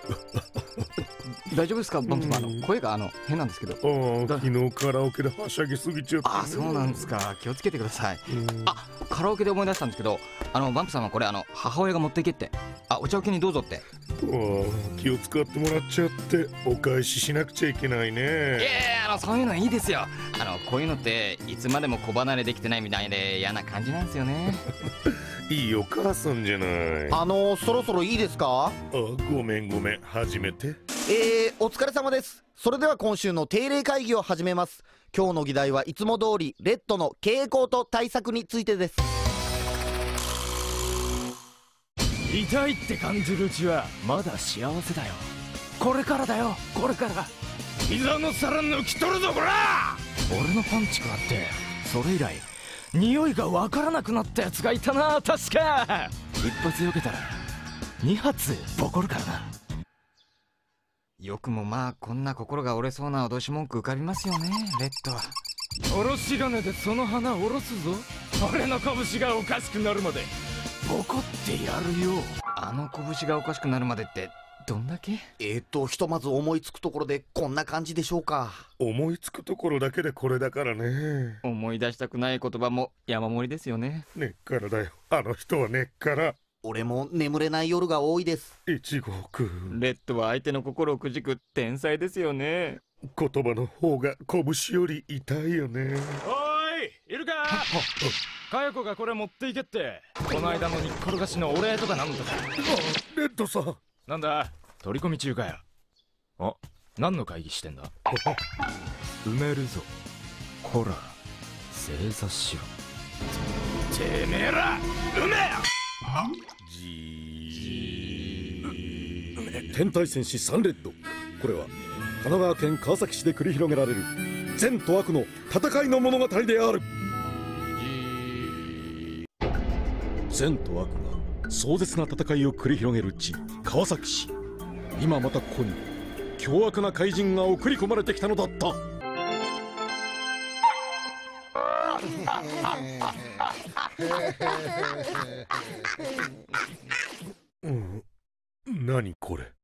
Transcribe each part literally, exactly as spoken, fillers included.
大丈夫ですか、バンプさん。あの声があの変なんですけど。 ああ、昨日カラオケではしゃぎすぎちゃって、ね。 あ、そうなんですか。気をつけてください。あ、カラオケで思い出したんですけど、あのバンプさんはこれあの母親が持っていけって。あ、お茶受けにどうぞって。 ああ、気を使ってもらっちゃってお返ししなくちゃいけないね。 いやいや、あのそういうのいいですよ。あのこういうのっていつまでも子離れできてないみたいで嫌な感じなんですよね。 いいお母さんじゃない。 あのそろそろいいですか？ あ、ごめんごめん、始めて。 えー、お疲れ様です。それでは今週の定例会議を始めます。今日の議題はいつも通りレッドの傾向と対策についてです。 痛いって感じるうちはまだ幸せだよ。これからだよ、これから。膝の皿抜き取るぞこら。俺のパンチ食らってそれ以来匂いがわからなくなったやつがいたな。確か一発避けたら二発ボコるからな。 よくもまあこんな心が折れそうな脅し文句浮かびますよね、レッドは。 おろし金でその花おろすぞ。俺の拳がおかしくなるまでボコってやるよ。 あの拳がおかしくなるまでってどんだけ？ えーとひとまず思いつくところでこんな感じでしょうか。 思いつくところだけでこれだからね。 思い出したくない言葉も山盛りですよね。 根っからだよ、あの人は根っから。 俺も眠れない夜が多いです。 一号くん、 レッドは相手の心をくじく天才ですよね。 言葉の方が拳より痛いよね。 おい、いるか？かや子がこれ持っていけって。この間の煮っころがしのお礼とかなんとか。 あ、レッドさん。 なんだ、取り込み中かよ。あ、何の会議してんだ？埋めるぞ。こら、正座しろ。てめえら、埋めよ。 天体戦士サンレッド。これは神奈川県川崎市で繰り広げられる善と悪の戦いの物語である。善と悪が壮絶な戦いを繰り広げる地川崎市。今またここに凶悪な怪人が送り込まれてきたのだった。 うん、何これ。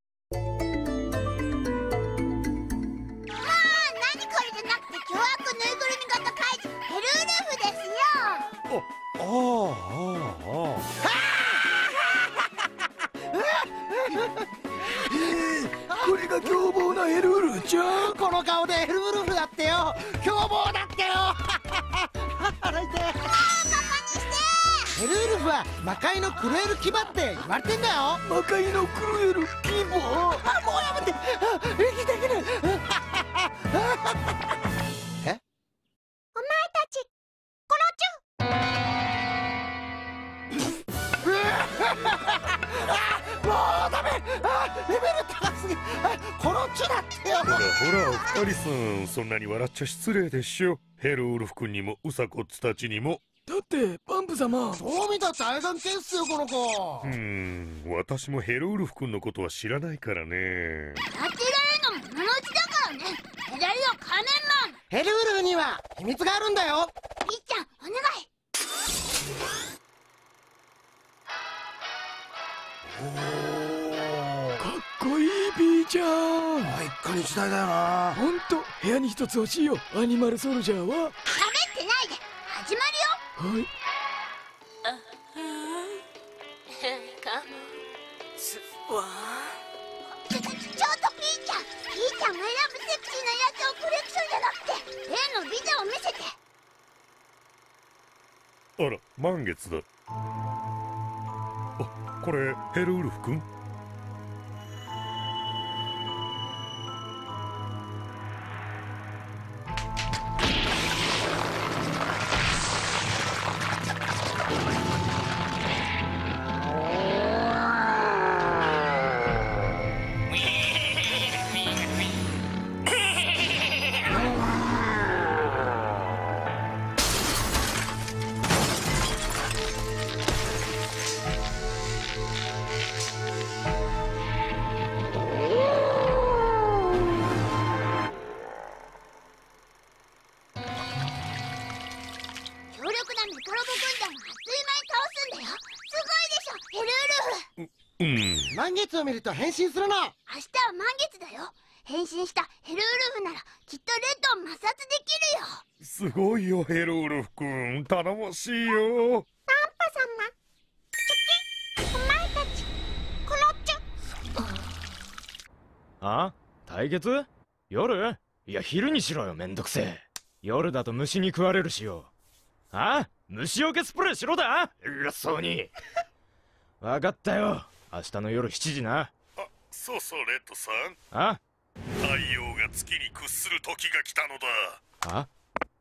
ああああこれが凶暴なヘルウルフちゃん。 この顔でヘルウルフだってよ。凶暴だってよ。腹痛い。ヘルウルフは魔界のクルエル牙って言われてんだよ。 魔界のクルエル牙。 あ、もうやめて。息できる。え？ お前たちこのチュもうダメ。レベル高すぎ。このチュだってよ。 ほらほら、お二人さん、そんなに笑っちゃ失礼でしょ。ヘルウルフ君にもウサコッツたちにも。 だってバンプ様、 そう見たって大眼見っすよこの子。 うーん、私もヘルウルフ君のことは知らないからね。 当てられるのもののうちだからね。左は仮面マン。 ヘルウルフには秘密があるんだよ。 ピーちゃんお願い。 かっこいいピーちゃん。 一家に一台だよな。 ほんと部屋に一つ欲しいよ。アニマルソルジャーは。 喋ってないで始まるよ。 はい。 ちょ、ちょっとピーちゃん。ピーちゃんが選ぶセクシーなやつをコレクションじゃなくて例のビデオ見せて。 あら、満月だ。あ、これヘルウルフ君？ うん。 満月を見ると変身するの。 明日は満月だよ。変身したヘルウルフならきっとレッドを摩擦できるよ。 すごいよヘルウルフ君、頼もしいよ。 パンパ様、チュキ、お前たち、このチュ。 あ？対決？夜？いや昼にしろよ、めんどくせえ。夜だと虫に食われるしよ。あ？虫除けスプレーしろだ。偉そうに。わかったよ。明日の夜しちじな。 あ、そうそうレッドさん。 あ？ 太陽が月に屈する時が来たのだ。 あ？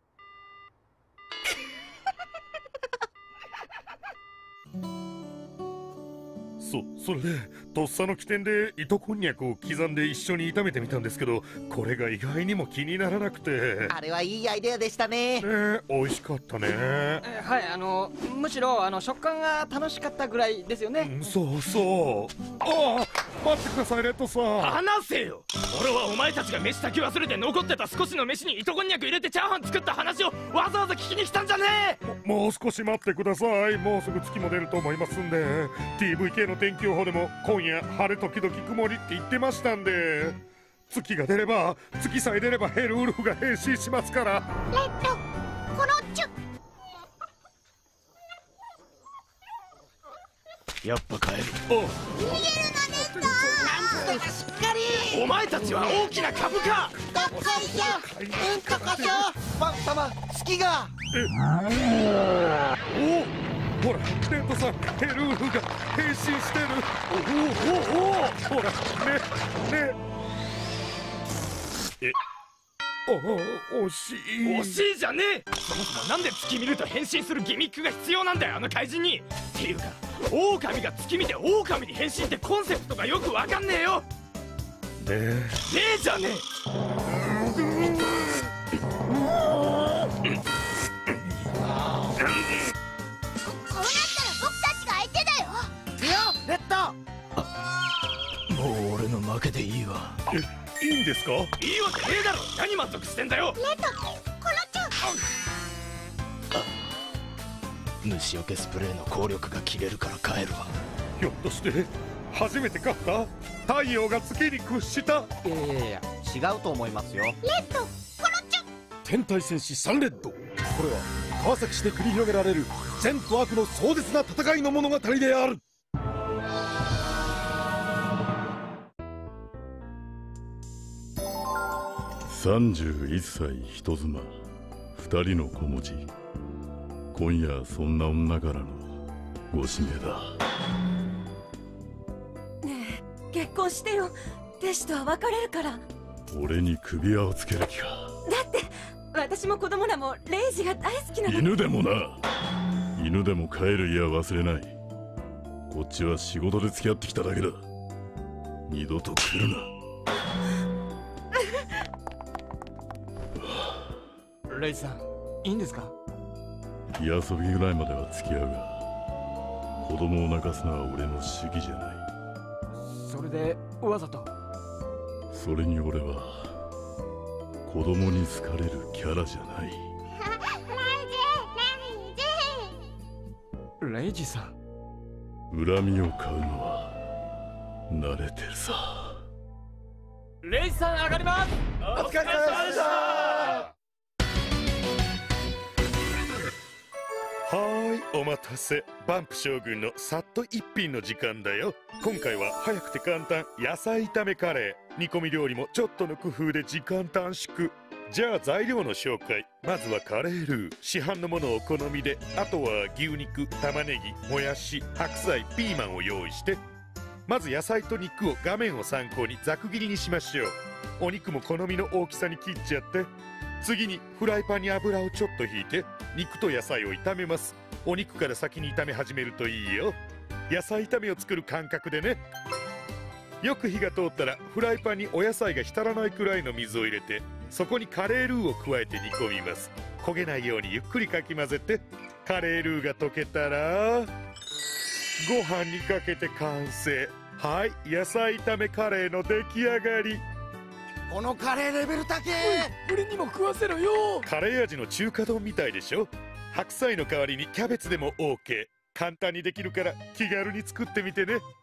そ、それでとっさの起点で糸こんにゃくを刻んで一緒に炒めてみたんですけど、これが意外にも気にならなくて。 あれはいいアイデアでしたね。 ねえ、美味しかったね。 えはい、あのむしろあの食感が楽しかったぐらいですよね。 うん、そうそう。ああ、待ってくださいレッドさん。 話せよ。俺はお前たちが飯炊き忘れて残ってた少しの飯に糸こんにゃく入れてチャーハン作った話をわざわざ聞きに来たんじゃねえ。 も、もう少し待ってください。もうすぐ月も出ると思いますんで。 ティーブイケー の天気予報でも今夜晴れ時々曇りって言ってましたんで、月が出れば、月さえ出ればヘルウルフが変身しますから。 レッド、このチュ。 やっぱ帰る。 お、 逃げるのですか。 なんとかしっかり。 お前たちは大きな株か。 どっこいしょ、うんとこしょ。バン様、月が。 おお、ほらレッドさん、ヘルウルフが変身してる。おおおお、ほらねねえ、おお、惜しい。 惜しいじゃねえ。そもそもなんで月見ると変身するギミックが必要なんだよ、あの怪人に。っていうか狼が月見て狼に変身ってコンセプトがよくわかんねえよ。 ねえ、 ねえじゃねえ。 こうなったら僕たちが相手だよ。 いや、レッド。 もう俺の負けでいいわ。 え、いいんですか。 いいわけねえだろ。何満足してんだよ。 レッド、このチュ。 虫除けスプレーの効力が切れるから帰るわ。 ひょっとして初めて勝った。太陽が月に屈した。 いやいやいや、違うと思いますよ。 レッド、このチュ。 天体戦士サンレッド。これは川崎市で繰り広げられる善と悪の壮絶な戦いの物語である。 さんじゅういっさい人妻、ふたりの子持ち。今夜そんな女からのご指名だ。 ねえ、結婚してよ。弟子とは別れるから。 俺に首輪をつける気か。 だって私も子供らもレイジが大好きなの。 犬でもな。犬でも帰る家は忘れない。こっちは仕事で付き合ってきただけだ。二度と来るな。 レイジさん、いいんですか。 火遊びぐらいまでは付き合うが、子供を泣かすのは俺の主義じゃない。 それでわざと。 それに俺は子供に好かれるキャラじゃない。 レイジさん、 恨みを買うのは慣れてるさ。 レイジさん上がります。 お疲れ様でした。 はーい、お待たせ。バンプ将軍のさっと一品の時間だよ。今回は早くて簡単野菜炒めカレー。煮込み料理もちょっとの工夫で時間短縮。じゃあ材料の紹介。まずはカレールー。市販のものをお好みで。あとは牛肉、玉ねぎ、もやし、白菜、ピーマンを用意して。まず野菜と肉を画面を参考にざく切りにしましょう。お肉も好みの大きさに切っちゃって。次にフライパンに油をちょっと引いて肉と野菜を炒めます。お肉から先に炒め始めるといいよ。野菜炒めを作る感覚でね。よく火が通ったらフライパンにお野菜が浸らないくらいの水を入れて、そこにカレールーを加えて煮込みます。焦げないようにゆっくりかき混ぜて。カレールーが溶けたらご飯にかけて完成。はい、野菜炒めカレーの出来上がり。 このカレーレベル高え。 俺にも食わせろよ。 カレー味の中華丼みたいでしょ。白菜の代わりにキャベツでも オーケー。簡単にできるから気軽に作ってみてね。